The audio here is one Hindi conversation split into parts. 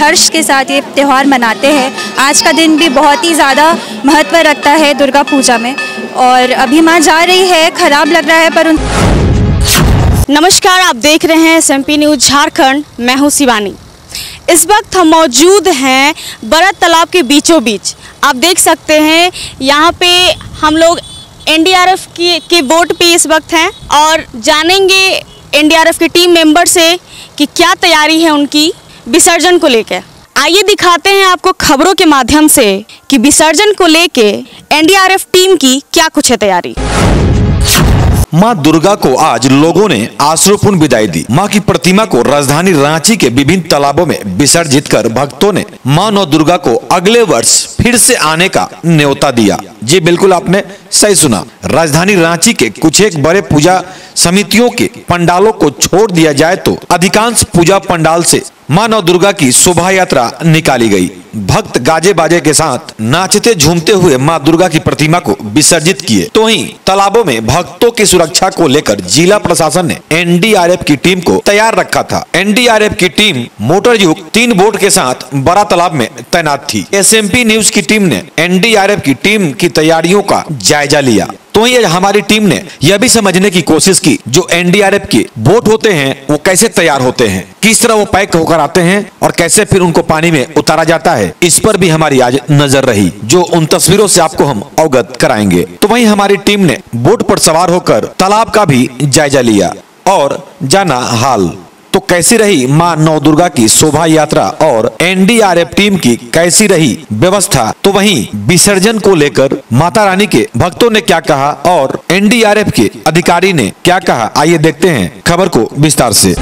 हर्ष के साथ ये त्यौहार मनाते हैं। आज का दिन भी बहुत ही ज़्यादा महत्व रखता है दुर्गा पूजा में। और अभी माँ जा रही है, ख़राब लग रहा है पर नमस्कार, आप देख रहे हैं SMP न्यूज़ झारखंड। मैं हूँ शिवानी। इस वक्त हम मौजूद हैं बड़ा तालाब के बीचों बीच। आप देख सकते हैं यहाँ पे हम लोग NDRF के बोट पे इस वक्त हैं और जानेंगे NDRF की टीम मेंबर से कि क्या तैयारी है उनकी विसर्जन को लेकर। आइए दिखाते हैं आपको खबरों के माध्यम से कि विसर्जन को लेके NDRF टीम की क्या कुछ है तैयारी। मां दुर्गा को आज लोगों ने आश्रुपूर्ण विदाई दी। मां की प्रतिमा को राजधानी रांची के विभिन्न तालाबों में विसर्जित कर भक्तों ने मां नौ दुर्गा को अगले वर्ष फिर से आने का न्योता दिया। जी बिल्कुल, आपने सही सुना। राजधानी रांची के कुछ एक बड़े पूजा समितियों के पंडालों को छोड़ दिया जाए तो अधिकांश पूजा पंडाल से मां नौ दुर्गा की शोभा यात्रा निकाली गई। भक्त गाजे बाजे के साथ नाचते झूमते हुए मां दुर्गा की प्रतिमा को विसर्जित किए। तो वहीं तालाबों में भक्तों की सुरक्षा को लेकर जिला प्रशासन ने NDRF की टीम को तैयार रखा था। NDRF की टीम मोटर युक्त 3 बोट के साथ बड़ा तालाब में तैनात थी। SMP न्यूज की टीम ने NDRF की टीम की तैयारियों का जायजा लिया। तो ये हमारी टीम ने यह भी समझने की कोशिश की जो NDRF के बोट होते हैं वो कैसे तैयार होते हैं, किस तरह वो पैक होकर आते हैं और कैसे फिर उनको पानी में उतारा जाता है। इस पर भी हमारी आज नजर रही, जो उन तस्वीरों से आपको हम अवगत कराएंगे। तो वहीं हमारी टीम ने बोट पर सवार होकर तालाब का भी जायजा लिया और जाना हाल। तो कैसी रही मां नौ दुर्गा की शोभा यात्रा और NDRF टीम की कैसी रही व्यवस्था, तो वहीं विसर्जन को लेकर माता रानी के भक्तों ने क्या कहा और NDRF के अधिकारी ने क्या कहा, आइए देखते हैं खबर को विस्तार से।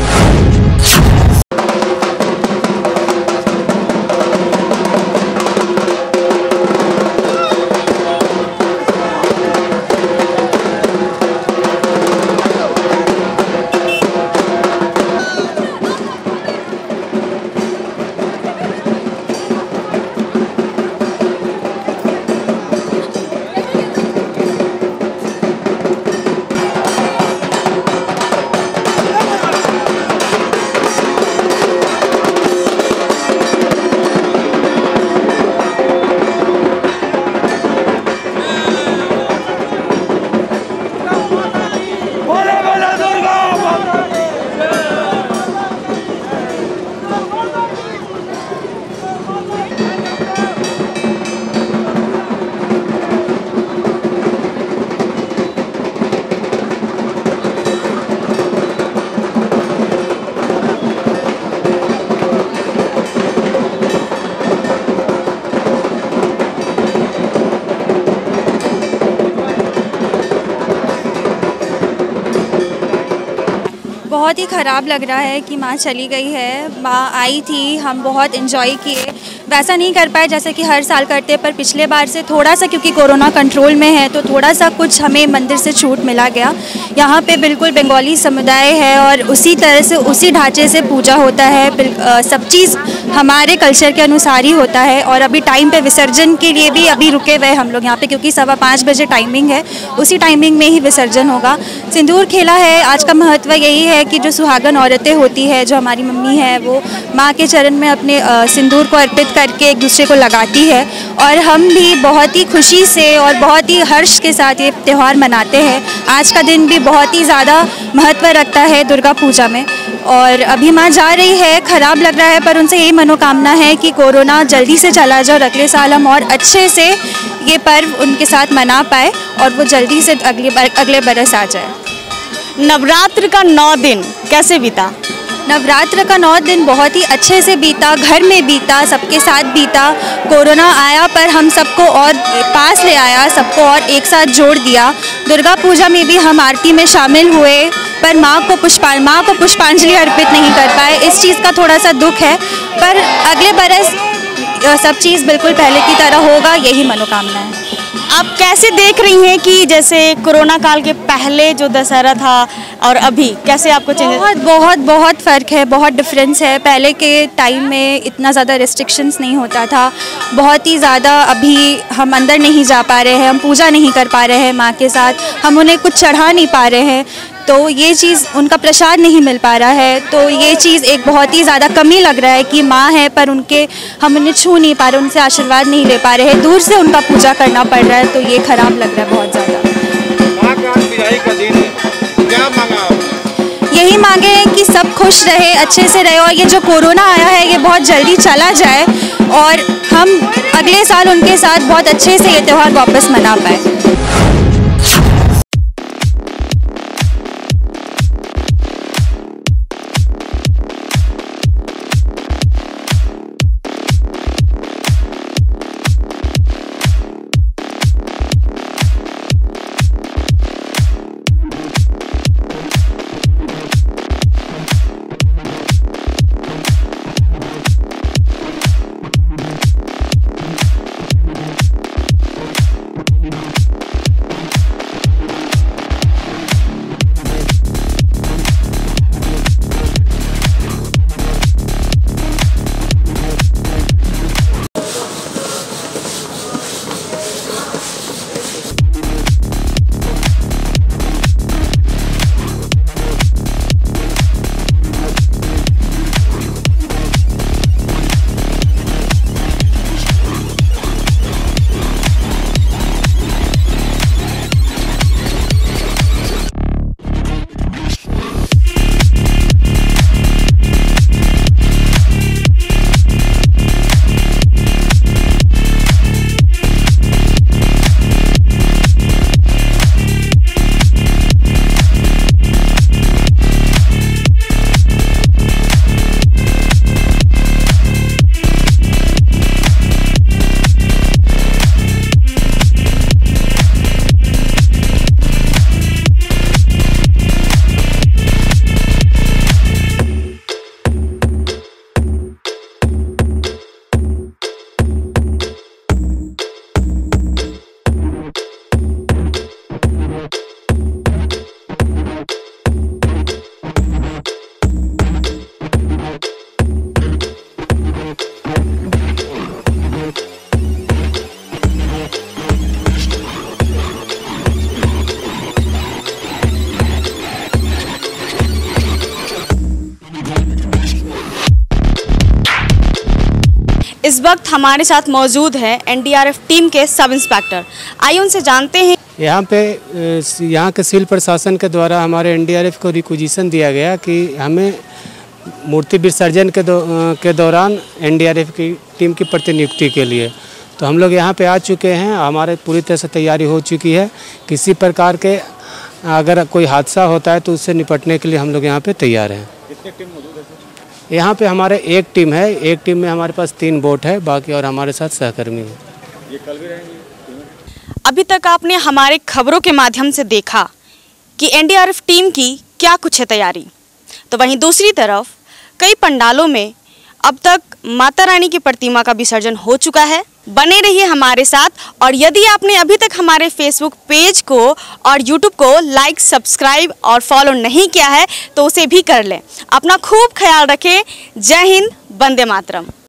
बहुत ही ख़राब लग रहा है कि माँ चली गई है। माँ आई थी, हम बहुत एंजॉय किए। वैसा नहीं कर पाए जैसे कि हर साल करते, पर पिछले बार से थोड़ा सा, क्योंकि कोरोना कंट्रोल में है तो थोड़ा सा कुछ हमें मंदिर से छूट मिला गया। यहाँ पे बिल्कुल बंगाली समुदाय है और उसी तरह से उसी ढांचे से पूजा होता है। सब चीज़ हमारे कल्चर के अनुसार ही होता है। और अभी टाइम पे विसर्जन के लिए भी अभी रुके हुए हम लोग यहाँ पे, क्योंकि 5:15 बजे टाइमिंग है, उसी टाइमिंग में ही विसर्जन होगा। सिंदूर खेला है। आज का महत्व यही है कि जो सुहागन औरतें होती है, जो हमारी मम्मी है, वो माँ के चरण में अपने सिंदूर को अर्पित करके एक दूसरे को लगाती है। और हम भी बहुत ही खुशी से और बहुत ही हर्ष के साथ ये त्यौहार मनाते हैं। आज का दिन भी बहुत ही ज़्यादा महत्व रखता है दुर्गा पूजा में। और अभी माँ जा रही है, ख़राब लग रहा है पर उनसे यही मनोकामना है कि कोरोना जल्दी से चला जाए और अगले साल हम और अच्छे से ये पर्व उनके साथ मना पाए और वो जल्दी से अगले बरस आ जाए। नवरात्र का 9 दिन कैसे बीता? नवरात्र का 9 दिन बहुत ही अच्छे से बीता, घर में बीता, सबके साथ बीता। कोरोना आया पर हम सबको और पास ले आया, सबको और एक साथ जोड़ दिया। दुर्गा पूजा में भी हम आरती में शामिल हुए पर माँ को पुष्पांजलि अर्पित नहीं कर पाए। इस चीज़ का थोड़ा सा दुख है, पर अगले बरस सब चीज़ बिल्कुल पहले की तरह होगा, यही मनोकामना है। आप कैसे देख रही हैं कि जैसे कोरोना काल के पहले जो दशहरा था और अभी कैसे आपको बहुत फ़र्क है, बहुत डिफरेंस है। पहले के टाइम में इतना ज़्यादा रिस्ट्रिक्शंस नहीं होता था, बहुत ही ज़्यादा। अभी हम अंदर नहीं जा पा रहे हैं, हम पूजा नहीं कर पा रहे हैं माँ के साथ, हम उन्हें कुछ चढ़ा नहीं पा रहे हैं। तो ये चीज़ उनका प्रसाद नहीं मिल पा रहा है। तो ये चीज़ एक बहुत ही ज़्यादा कमी लग रहा है कि माँ है पर हम उन्हें छू नहीं पा रहे, उनसे आशीर्वाद नहीं ले पा रहे हैं, दूर से उनका पूजा करना पड़ रहा है। तो ये खराब लग रहा है बहुत ज़्यादा। क्या मांगा? यही मांगे हैं कि सब खुश रहे, अच्छे से रहे और ये जो कोरोना आया है ये बहुत जल्दी चला जाए और हम अगले साल उनके साथ बहुत अच्छे से ये त्यौहार वापस मना पाए। इस वक्त हमारे साथ मौजूद है एनडीआरएफ टीम के सब इंस्पेक्टर। आइए उनसे जानते हैं। यहाँ के सिविल प्रशासन के द्वारा हमारे एनडीआरएफ को रिक्वेजिशन दिया गया कि हमें मूर्ति विसर्जन के दौरान एनडीआरएफ की टीम की प्रतिनियुक्ति के लिए, तो हम लोग यहाँ पे आ चुके हैं। हमारे पूरी तरह से तैयारी हो चुकी है। किसी प्रकार के अगर कोई हादसा होता है तो उससे निपटने के लिए हम लोग यहाँ पे तैयार हैं। कितने टीम मौजूद है? यहाँ पे हमारे एक टीम है, एक टीम में हमारे पास 3 बोट है, बाकी और हमारे साथ सहकर्मी हैं। ये कल भी रहेंगे? अभी तक आपने हमारे खबरों के माध्यम से देखा कि एनडीआरएफ टीम की क्या कुछ है तैयारी, तो वहीं दूसरी तरफ कई पंडालों में अब तक माता रानी की प्रतिमा का विसर्जन हो चुका है। बने रहिए हमारे साथ, और यदि आपने अभी तक हमारे फेसबुक पेज को और यूट्यूब को लाइक, सब्सक्राइब और फॉलो नहीं किया है तो उसे भी कर लें। अपना खूब ख्याल रखें। जय हिंद, वंदे मातरम।